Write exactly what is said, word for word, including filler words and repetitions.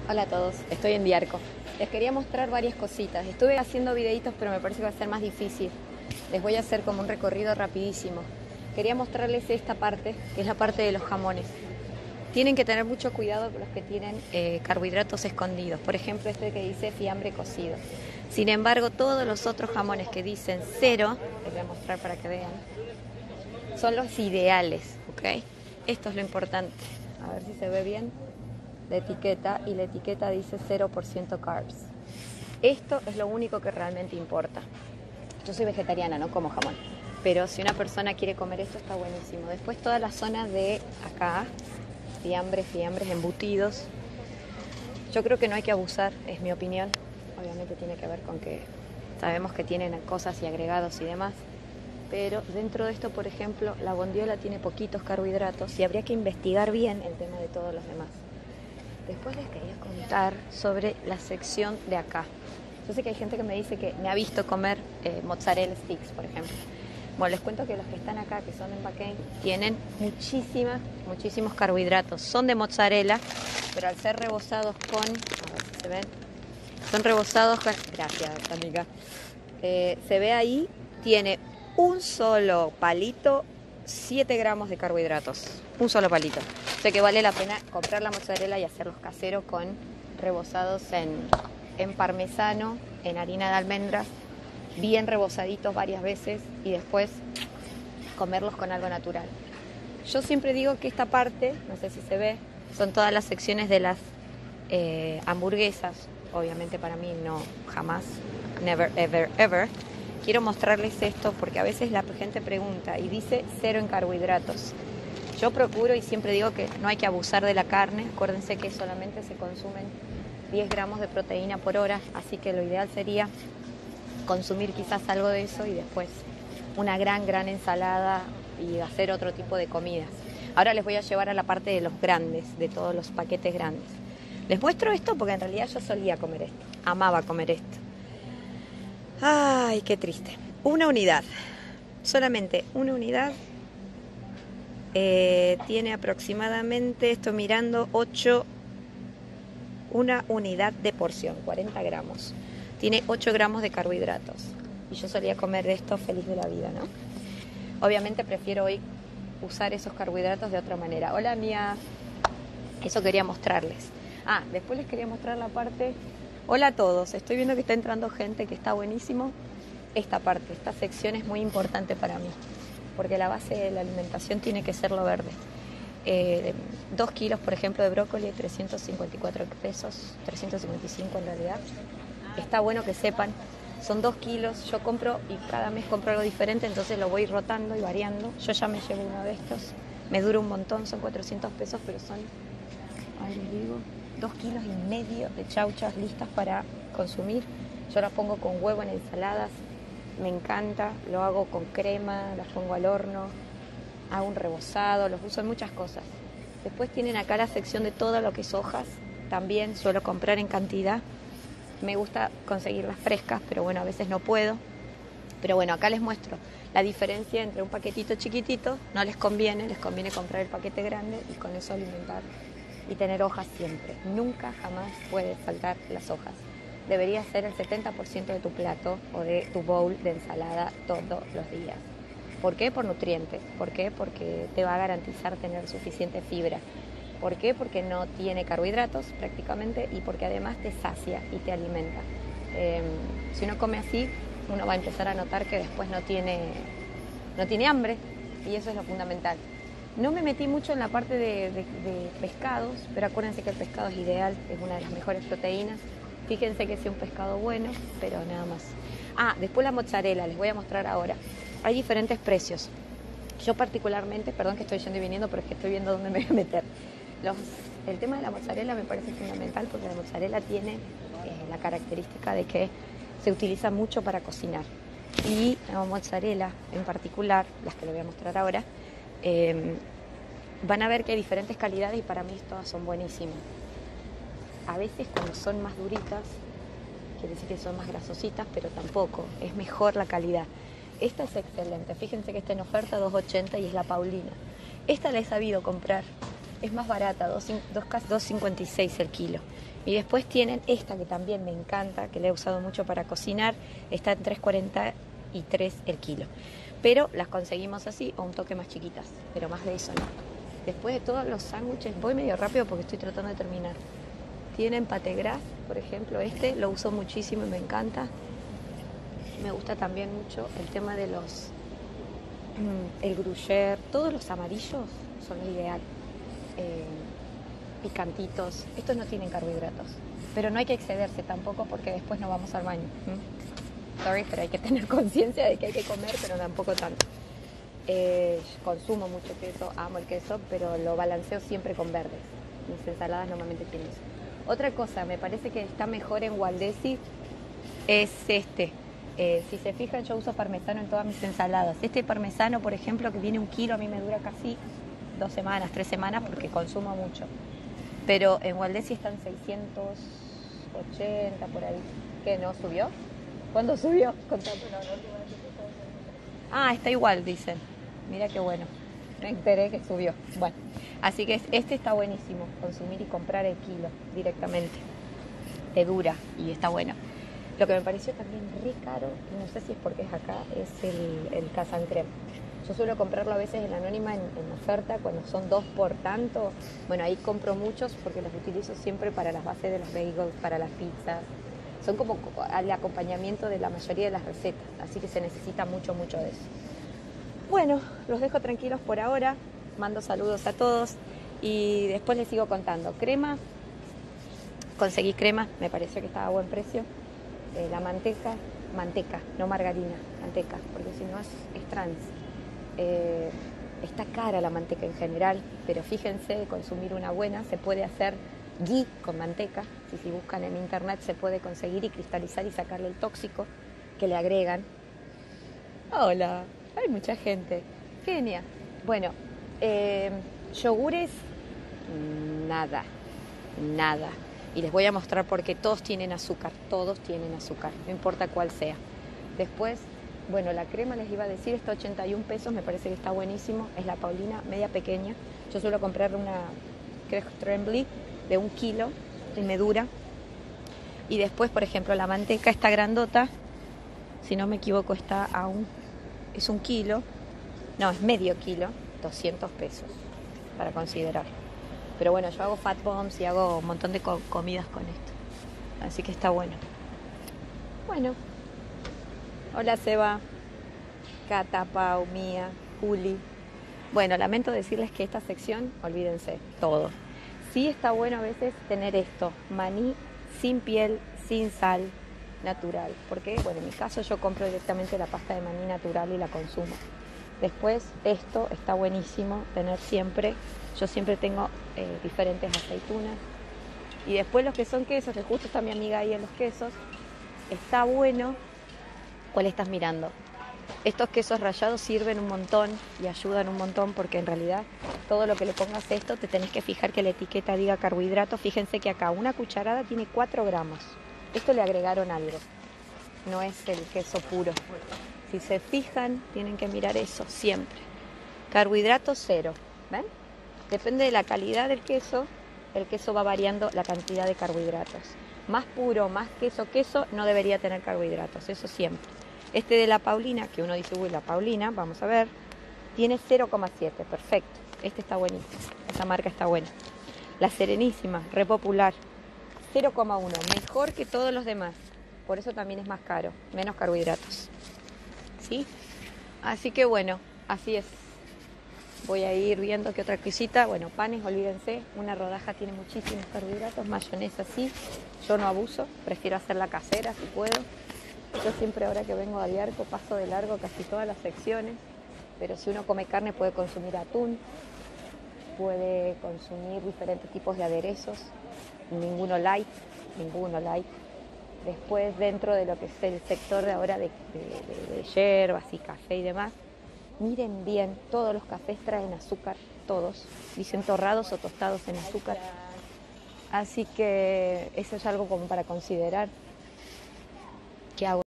Hola a todos, estoy en Diarco. Les quería mostrar varias cositas. Estuve haciendo videitos, pero me parece que va a ser más difícil. Les voy a hacer como un recorrido rapidísimo. Quería mostrarles esta parte, que es la parte de los jamones. Tienen que tener mucho cuidado con los que tienen eh, carbohidratos escondidos. Por ejemplo, este que dice fiambre cocido. Sin embargo, todos los otros jamones que dicen cero, les voy a mostrar para que vean, son los ideales, ¿ok? Esto es lo importante. A ver si se ve bien la etiqueta, y la etiqueta dice cero por ciento carbs. Esto es lo único que realmente importa. Yo soy vegetariana, no como jamón, pero si una persona quiere comer esto está buenísimo. Después toda la zona de acá, fiambres, fiambres, embutidos, yo creo que no hay que abusar, es mi opinión. Obviamente tiene que ver con que sabemos que tienen cosas y agregados y demás, pero dentro de esto, por ejemplo, la bondiola tiene poquitos carbohidratos y habría que investigar bien el tema de todos los demás. Después les quería contar sobre la sección de acá. Yo sé que hay gente que me dice que me ha visto comer eh, mozzarella sticks, por ejemplo. Bueno, les cuento que los que están acá, que son en McCain, tienen muchísimas, muchísimos carbohidratos. Son de mozzarella, pero al ser rebozados con... A ver si se ven. Son rebozados con... Gracias, amiga. Eh, se ve ahí, tiene un solo palito, siete gramos de carbohidratos. Un solo palito. O sea que vale la pena comprar la mozzarella y hacerlos caseros con rebozados en, en parmesano, en harina de almendras, bien rebozaditos varias veces y después comerlos con algo natural. Yo siempre digo que esta parte, no sé si se ve, son todas las secciones de las eh, hamburguesas. Obviamente para mí no, jamás, never, ever, ever. Quiero mostrarles esto porque a veces la gente pregunta y dice cero en carbohidratos. Yo procuro y siempre digo que no hay que abusar de la carne. Acuérdense que solamente se consumen diez gramos de proteína por hora, así que lo ideal sería consumir quizás algo de eso y después una gran, gran ensalada y hacer otro tipo de comidas. Ahora les voy a llevar a la parte de los grandes, de todos los paquetes grandes. Les muestro esto porque en realidad yo solía comer esto, amaba comer esto. Ay, qué triste. Una unidad, solamente una unidad. Eh, tiene aproximadamente, estoy mirando, ocho, una unidad de porción, cuarenta gramos. Tiene ocho gramos de carbohidratos. Y yo solía comer esto feliz de la vida, ¿no? Obviamente prefiero hoy usar esos carbohidratos de otra manera. Hola, Mía. Eso quería mostrarles. Ah, después les quería mostrar la parte... Hola a todos. Estoy viendo que está entrando gente, que está buenísimo. Esta parte, esta sección es muy importante para mí, porque la base de la alimentación tiene que ser lo verde. Eh, dos kilos, por ejemplo, de brócoli, trescientos cincuenta y cuatro pesos, trescientos cincuenta y cinco en realidad. Está bueno que sepan, son dos kilos, yo compro y cada mes compro algo diferente, entonces lo voy rotando y variando. Yo ya me llevo uno de estos, me dura un montón, son cuatrocientos pesos, pero son, ahí les digo, dos kilos y medio de chauchas listas para consumir. Yo las pongo con huevo en ensaladas, me encanta, lo hago con crema, las pongo al horno, hago un rebozado, los uso en muchas cosas. Después tienen acá la sección de todo lo que es hojas, también suelo comprar en cantidad. Me gusta conseguirlas frescas, pero bueno, a veces no puedo. Pero bueno, acá les muestro la diferencia entre un paquetito chiquitito, no les conviene, les conviene comprar el paquete grande y con eso alimentar y tener hojas siempre. Nunca, jamás puede faltar las hojas. Debería ser el setenta por ciento de tu plato o de tu bowl de ensalada todos los días. ¿Por qué? Por nutrientes. ¿Por qué? Porque te va a garantizar tener suficiente fibra. ¿Por qué? Porque no tiene carbohidratos prácticamente y porque además te sacia y te alimenta. Eh, si uno come así, uno va a empezar a notar que después no tiene, no tiene hambre y eso es lo fundamental. No me metí mucho en la parte de, de, de pescados, pero acuérdense que el pescado es ideal, es una de las mejores proteínas. Fíjense que sea un pescado bueno, pero nada más. Ah, después la mozzarella, les voy a mostrar ahora. Hay diferentes precios. Yo particularmente, perdón que estoy yendo y viniendo, pero es que estoy viendo dónde me voy a meter. Los, el tema de la mozzarella me parece fundamental porque la mozzarella tiene eh, la característica de que se utiliza mucho para cocinar. Y la mozzarella en particular, las que les voy a mostrar ahora, eh, van a ver que hay diferentes calidades y para mí todas son buenísimas. A veces cuando son más duritas, quiere decir que son más grasositas, pero tampoco, es mejor la calidad. Esta es excelente, fíjense que está en oferta dos ochenta y es la Paulina. Esta la he sabido comprar es más barata, dos cincuenta y seis el kilo. Y después tienen esta que también me encanta, que la he usado mucho para cocinar, está en tres cuarenta y tres el kilo. Pero las conseguimos así o un toque más chiquitas, pero más de eso no. Después de todos los sándwiches, voy medio rápido porque estoy tratando de terminar. Tienen pate gras, por ejemplo, este lo uso muchísimo y me encanta. Me gusta también mucho el tema de los, el gruyère, todos los amarillos son lo ideal. Eh, picantitos, estos no tienen carbohidratos, pero no hay que excederse tampoco porque después no vamos al baño. ¿Mm? Sorry, pero hay que tener conciencia de que hay que comer, pero tampoco tanto. Eh, consumo mucho queso, amo el queso, pero lo balanceo siempre con verdes. Mis ensaladas normalmente tienen eso. Otra cosa, me parece que está mejor en Waldesi, es este. Eh, si se fijan, yo uso parmesano en todas mis ensaladas. Este parmesano, por ejemplo, que viene un kilo, a mí me dura casi dos semanas, tres semanas, porque consumo mucho. Pero en Waldesi están seiscientos ochenta por ahí. ¿Qué, no subió? ¿Cuándo subió? Contame, no, no, no. Ah, está igual, dicen. Mira qué bueno. Me enteré que subió. Bueno, así que este está buenísimo. Consumir y comprar el kilo directamente. Te dura y está bueno. Lo que me pareció también re caro, y no sé si es porque es acá, es el, el Casan Creme. Yo suelo comprarlo a veces en Anónima en, en oferta, cuando son dos por tanto. Bueno, ahí compro muchos porque los utilizo siempre para las bases de los bagels, para las pizzas. Son como el acompañamiento de la mayoría de las recetas, así que se necesita mucho, mucho de eso. Bueno, los dejo tranquilos por ahora, mando saludos a todos y después les sigo contando. Crema, conseguí crema, me pareció que estaba a buen precio. Eh, la manteca, manteca, no margarina, manteca, porque si no es, es trans. Eh, está cara la manteca en general, pero fíjense, consumir una buena, se puede hacer ghee con manteca, si, si buscan en internet se puede conseguir y cristalizar y sacarle el tóxico que le agregan. Hola, hay mucha gente, genia. Bueno, eh, yogures, nada, nada. Y les voy a mostrar porque todos tienen azúcar, todos tienen azúcar, no importa cuál sea. Después, bueno, la crema les iba a decir, está ochenta y un pesos, me parece que está buenísimo. Es la Paulina, media pequeña. Yo suelo comprarle una Craig Tremblay de un kilo y me dura. Y después, por ejemplo, la manteca está grandota, si no me equivoco está a un, es un kilo, no, es medio kilo, doscientos pesos, para considerar. Pero bueno, yo hago fat bombs y hago un montón de co- comidas con esto. Así que está bueno. Bueno. Hola Seba, Cata, Pau, Mía, Juli. Bueno, lamento decirles que esta sección, olvídense, todo. Sí está bueno a veces tener esto, maní sin piel, sin sal, natural. Porque, bueno, en mi caso yo compro directamente la pasta de maní natural y la consumo. Después, esto está buenísimo, tener siempre, yo siempre tengo eh, diferentes aceitunas. Y después los que son quesos, que justo está mi amiga ahí en los quesos, está bueno. ¿Cuál estás mirando? Estos quesos rallados sirven un montón y ayudan un montón porque en realidad todo lo que le pongas a esto te tenés que fijar que la etiqueta diga carbohidratos. Fíjense que acá una cucharada tiene cuatro gramos. Esto le agregaron algo, no es el queso puro. Si se fijan, tienen que mirar eso siempre. Carbohidratos cero, ¿ven? Depende de la calidad del queso, el queso va variando la cantidad de carbohidratos. Más puro, más queso, queso, no debería tener carbohidratos, eso siempre. Este de la Paulina, que uno dice, uy, la Paulina, vamos a ver, tiene cero coma siete, perfecto. Este está buenísimo, esta marca está buena. La Serenísima, re popular, cero coma uno, mejor que todos los demás. Por eso también es más caro, menos carbohidratos. ¿Sí? Así que bueno, así es. Voy a ir viendo qué otra cosita. Bueno, panes, olvídense, una rodaja tiene muchísimos carbohidratos, mayonesa sí, yo no abuso, prefiero hacerla casera si puedo. Yo siempre ahora que vengo a Diarco paso de largo casi todas las secciones, pero si uno come carne puede consumir atún, puede consumir diferentes tipos de aderezos, ninguno light, ninguno light. Después dentro de lo que es el sector de ahora de, de, de, de hierbas y café y demás, miren bien, todos los cafés traen azúcar, todos, dicen torrados o tostados en azúcar. Así que eso es algo como para considerar. ¿Qué hago?